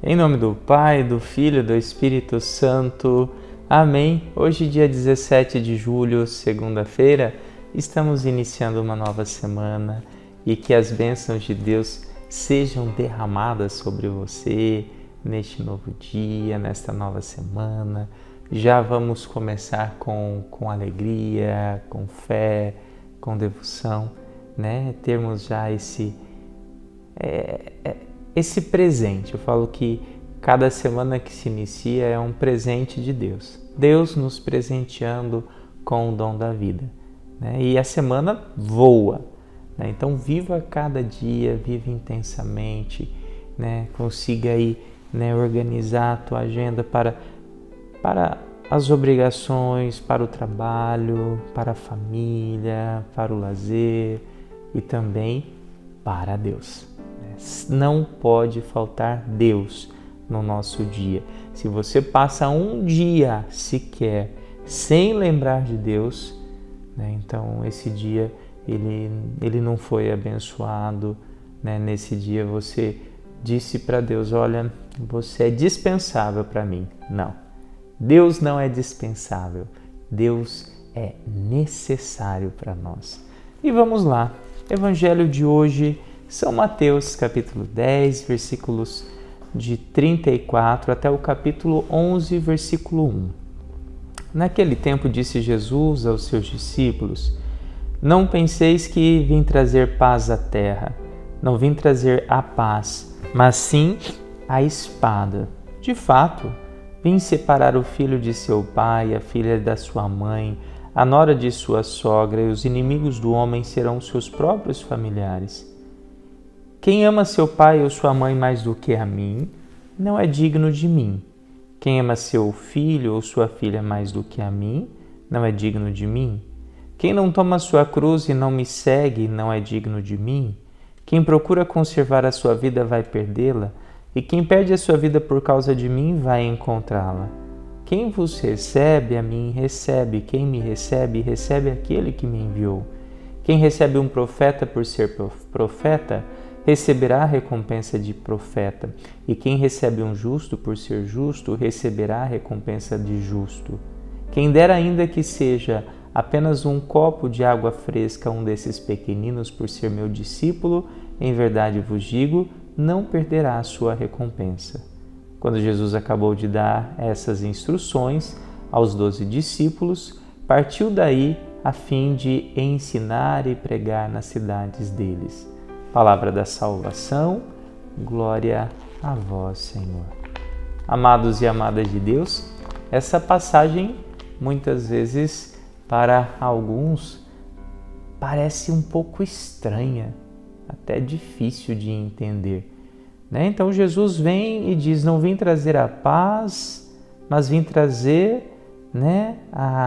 Em nome do Pai, do Filho e do Espírito Santo. Amém. Hoje, dia 17 de julho, segunda-feira, estamos iniciando uma nova semana e que as bênçãos de Deus sejam derramadas sobre você neste novo dia, nesta nova semana. Já vamos começar com alegria, com fé, com devoção, né? Termos já esse presente. Eu falo que cada semana que se inicia é um presente de Deus. Deus nos presenteando com o dom da vida, né? E a semana voa, né? Então viva cada dia, viva intensamente, né? Consiga aí, né, organizar a tua agenda para as obrigações, para o trabalho, para a família, para o lazer e também para Deus. Não pode faltar Deus no nosso dia. Se você passa um dia sequer sem lembrar de Deus, né, então esse dia ele não foi abençoado, né? Nesse dia você disse para Deus: olha, você é dispensável para mim. Não, Deus não é dispensável, Deus é necessário para nós. E vamos lá, Evangelho de hoje, São Mateus, capítulo 10, versículos de 34 até o capítulo 11, versículo 1. Naquele tempo disse Jesus aos seus discípulos: não penseis que vim trazer paz à terra. Não vim trazer a paz, mas sim a espada. De fato, vim separar o filho de seu pai, a filha da sua mãe, a nora de sua sogra, e os inimigos do homem serão seus próprios familiares. Quem ama seu pai ou sua mãe mais do que a mim, não é digno de mim. Quem ama seu filho ou sua filha mais do que a mim, não é digno de mim. Quem não toma sua cruz e não me segue, não é digno de mim. Quem procura conservar a sua vida vai perdê-la, e quem perde a sua vida por causa de mim vai encontrá-la. Quem vos recebe, a mim recebe. Quem me recebe, recebe aquele que me enviou. Quem recebe um profeta por ser profeta, receberá a recompensa de profeta. E quem recebe um justo por ser justo, receberá a recompensa de justo. Quem der ainda que seja apenas um copo de água fresca a um desses pequeninos por ser meu discípulo, em verdade vos digo, não perderá a sua recompensa. Quando Jesus acabou de dar essas instruções aos 12 discípulos, partiu daí a fim de ensinar e pregar nas cidades deles. Palavra da salvação, glória a vós, Senhor. Amados e amadas de Deus, essa passagem muitas vezes para alguns parece um pouco estranha, até difícil de entender, né? Então Jesus vem e diz: não vim trazer a paz, mas vim trazer, né,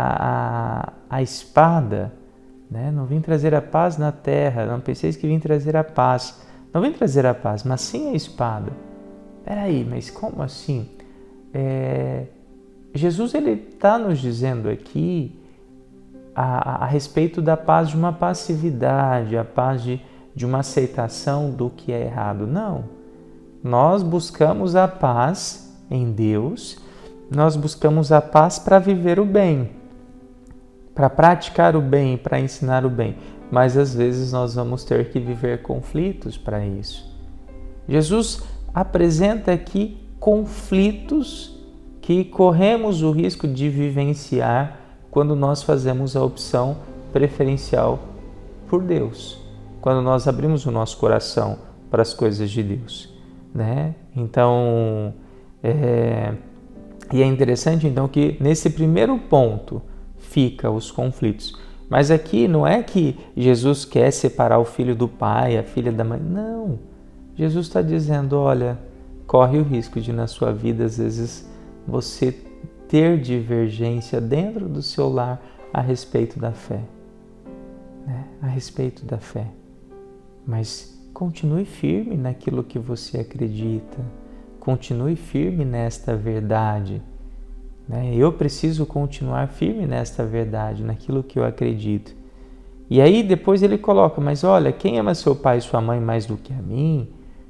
a espada, né? Não vim trazer a paz na terra, não penseis que vim trazer a paz. Não vim trazer a paz, mas sim a espada. Peraí, mas como assim? Jesus está nos dizendo aqui a respeito da paz de uma passividade, a paz de uma aceitação do que é errado. Não. Nós buscamos a paz em Deus, nós buscamos a paz para viver o bem, para praticar o bem, para ensinar o bem. Mas às vezes nós vamos ter que viver conflitos para isso. Jesus apresenta aqui conflitos que corremos o risco de vivenciar quando nós fazemos a opção preferencial por Deus, quando nós abrimos o nosso coração para as coisas de Deus, né? Então, e é interessante então que nesse primeiro ponto fica os conflitos. Mas aqui não é que Jesus quer separar o filho do pai, a filha da mãe. Não. Jesus está dizendo: olha, corre o risco de na sua vida, às vezes, você ter divergência dentro do seu lar a respeito da fé, né? A respeito da fé. Mas continue firme naquilo que você acredita, continue firme nesta verdade, né? Eu preciso continuar firme nesta verdade, naquilo que eu acredito. E aí depois ele coloca: mas olha, quem ama seu pai e sua mãe mais do que a mim,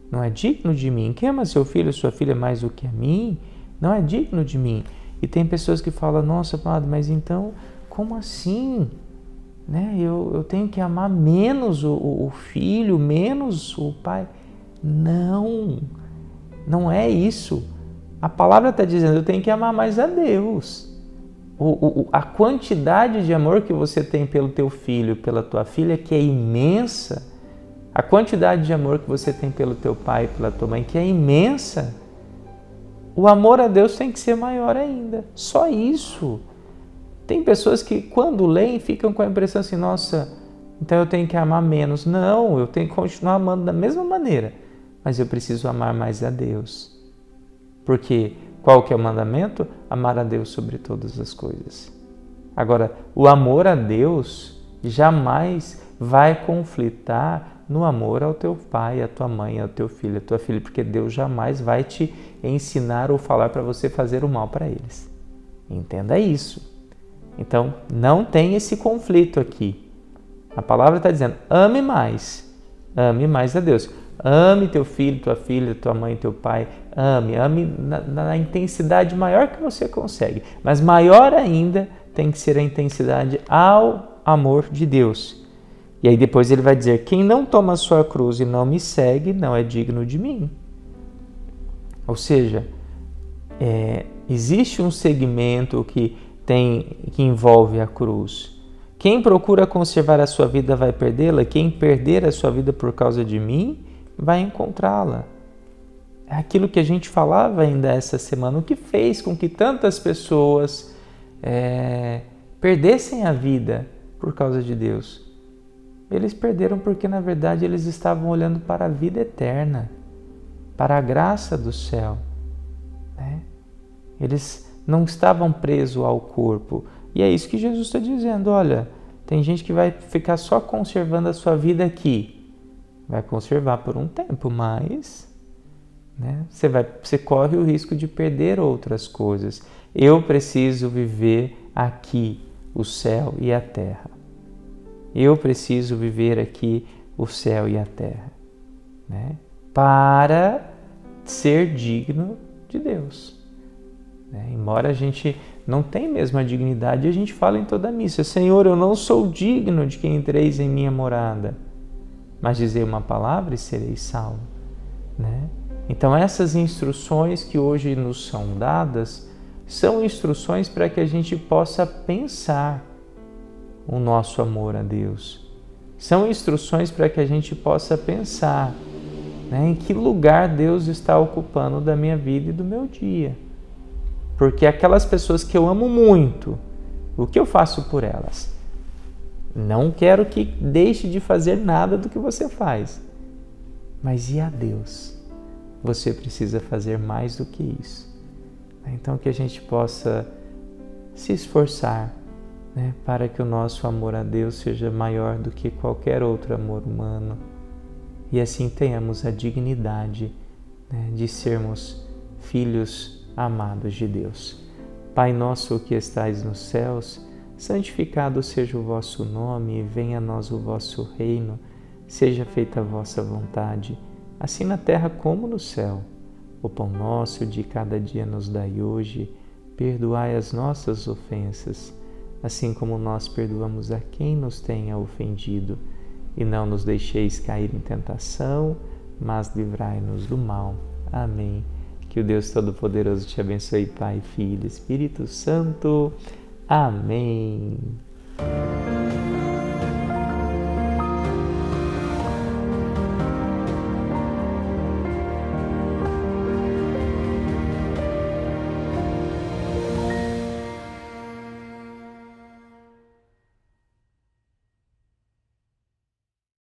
não é digno de mim. Quem ama seu filho ou sua filha mais do que a mim, não é digno de mim. E tem pessoas que falam, nossa, padre, mas então, como assim? Né? Eu tenho que amar menos o filho, menos o pai. Não, não é isso. A palavra está dizendo, eu tenho que amar mais a Deus. A quantidade de amor que você tem pelo teu filho, pela tua filha, que é imensa, a quantidade de amor que você tem pelo teu pai, pela tua mãe, que é imensa, o amor a Deus tem que ser maior ainda. Só isso. Tem pessoas que quando leem ficam com a impressão assim, nossa, então eu tenho que amar menos. Não, eu tenho que continuar amando da mesma maneira, mas eu preciso amar mais a Deus. Porque qual que é o mandamento? Amar a Deus sobre todas as coisas. Agora, o amor a Deus jamais vai conflitar no amor ao teu pai, à tua mãe, ao teu filho, à tua filha, porque Deus jamais vai te ensinar ou falar para você fazer o mal para eles. Entenda isso. Então, não tem esse conflito aqui. A palavra está dizendo, ame mais a Deus. Ame teu filho, tua filha, tua mãe, teu pai. Ame na intensidade maior que você consegue. Mas maior ainda tem que ser a intensidade ao amor de Deus. E aí depois ele vai dizer, quem não toma a sua cruz e não me segue, não é digno de mim. Ou seja, existe um segmento que envolve a cruz. Quem procura conservar a sua vida vai perdê-la, quem perder a sua vida por causa de mim, vai encontrá-la. É aquilo que a gente falava ainda essa semana, o que fez com que tantas pessoas perdessem a vida por causa de Deus. Eles perderam porque, na verdade, eles estavam olhando para a vida eterna, para a graça do céu. Né? Eles não estavam presos ao corpo. E é isso que Jesus está dizendo. Olha, tem gente que vai ficar só conservando a sua vida aqui. Vai conservar por um tempo, mas você corre o risco de perder outras coisas. Eu preciso viver aqui o céu e a terra. Eu preciso viver aqui o céu e a terra, né? Para ser digno de Deus. Né? Embora a gente não tenha mesmo a dignidade, a gente fala em toda a missa, Senhor, eu não sou digno de que entreis em minha morada, mas dizei uma palavra e serei salvo. Né? Então essas instruções que hoje nos são dadas, são instruções para que a gente possa pensar o nosso amor a Deus. São instruções para que a gente possa pensar, né, em que lugar Deus está ocupando da minha vida e do meu dia. Porque aquelas pessoas que eu amo muito, o que eu faço por elas? Não quero que deixe de fazer nada do que você faz. Mas e a Deus? Você precisa fazer mais do que isso. Então que a gente possa se esforçar, né, para que o nosso amor a Deus seja maior do que qualquer outro amor humano e assim tenhamos a dignidade, né, de sermos filhos amados de Deus. Pai nosso que estais nos céus, santificado seja o vosso nome, venha a nós o vosso reino, seja feita a vossa vontade, assim na terra como no céu. O pão nosso de cada dia nos dai hoje, perdoai as nossas ofensas, assim como nós perdoamos a quem nos tenha ofendido. E não nos deixeis cair em tentação, mas livrai-nos do mal. Amém. Que o Deus Todo-Poderoso te abençoe, Pai, Filho e Espírito Santo. Amém.